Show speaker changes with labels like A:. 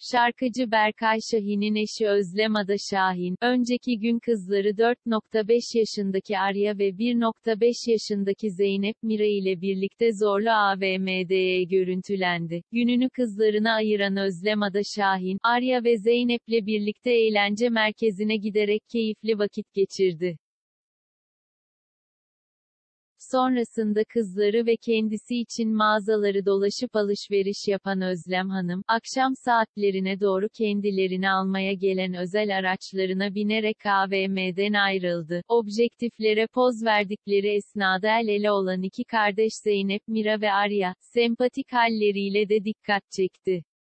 A: Şarkıcı Berkay Şahin'in eşi Özlem Ada Şahin, önceki gün kızları 4,5 yaşındaki Arya ve 1,5 yaşındaki Zeynep Mira ile birlikte Zorlu AVM'de görüntülendi. Gününü kızlarına ayıran Özlem Ada Şahin, Arya ve Zeynep'le birlikte eğlence merkezine giderek keyifli vakit geçirdi. Sonrasında kızları ve kendisi için mağazaları dolaşıp alışveriş yapan Özlem Hanım, akşam saatlerine doğru kendilerini almaya gelen özel araçlarına binerek AVM'den ayrıldı. Objektiflere poz verdikleri esnada el ele olan iki kardeş Zeynep Mira ve Arya, sempatik halleriyle de dikkat çekti.